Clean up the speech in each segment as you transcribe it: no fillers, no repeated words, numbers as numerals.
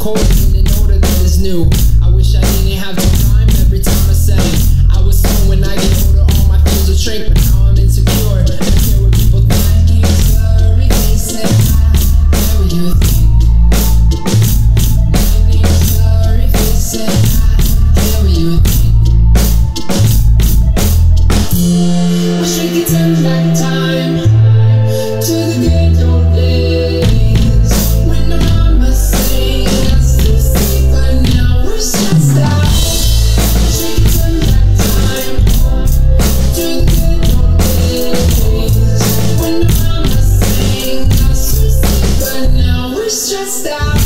cold in an odor that is new. I wish I didn't have to rhyme every time I sang. I was told when I get older all my fears will shrink, but now I'm insecure. I don't care what people think. Sorry, they said how you think. My name's sorry, they said how you think. Wish we could turn back time to the good old days when the mama sang us to sleep, but now we're stressed out. Wish we could turn back time to the good old days when the mama sang us to sleep, but now we're stressed out.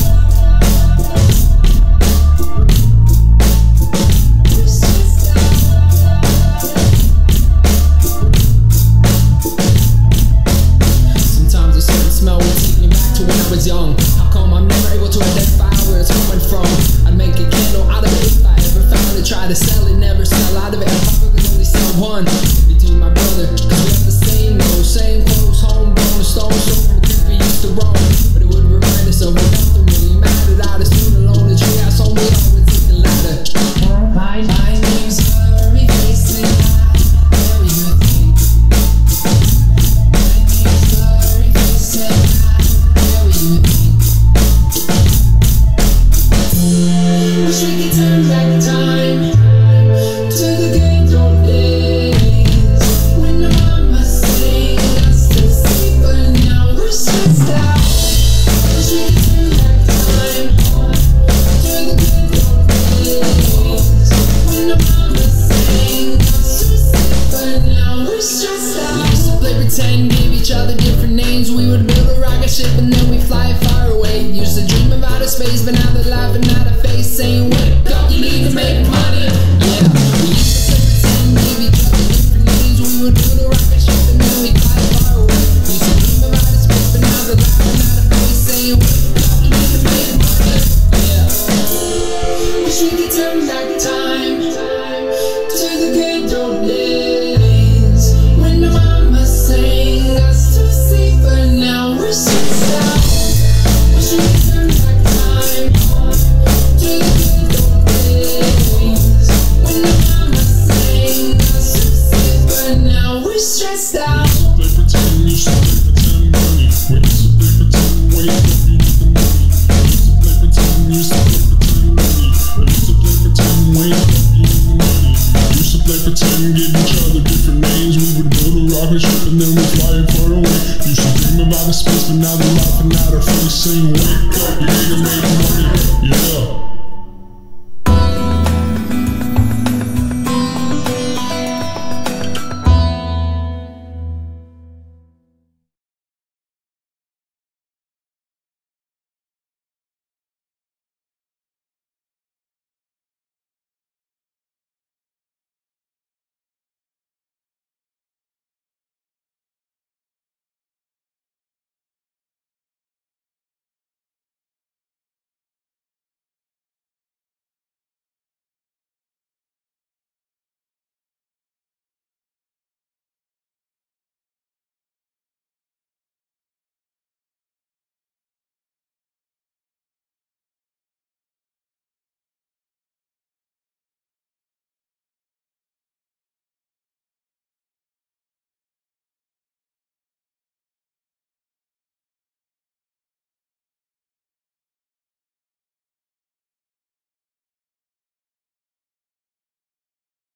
Young, how come I'm never able to identify where it's coming from? I'd make a candle out of it if I ever found it. Try to sell it, never sell out of it. I'd probably only sell one between my brother, cause we have the same nose, same clothes, homegrown, stone, so from the creek we used to roam. But it would remind us of when nothing really mattered. Out of student alone, the treehouse home, we always take the ladder. My name's Murray, they say how you think. My name's Murray, they say wish we could turn back time to the good old days when the mama sang us to sleep, but now we're stressed out. Wish we could turn back time to the good old days when the mama sang us to sleep, but now we're stressed out. We used to play pretend, give each other different names. We would build a rocket ship and then we fly far away. Used to dream of outer space, but now they're laughing at our face, saying wake up, you need to make money. Yeah, we used to play pretend, give each other different names. We would build a rocket ship and then we fly far away. Used to dream of outer space, but now they're laughing at our face, saying wake up, you need to make money. Yeah, wish we could turn back time to the good old days when the mama sang us to sleep, but now we're stressed out. Wish we could turn back time to the good old days when the mama sang us to sleep, but now we're stressed out. Play pretend, used to play pretend money. We used to play pretend, wake up, you need the money. Used to play pretend, used to play pretend money. Used to play pretend, wake up, you need the money. Used to play pretend, give each other different names. We would build a rocket ship and then we fly it far away. Used to dream about the space, but now they're laughing at our face, saying wake up, you need to make money. Yeah.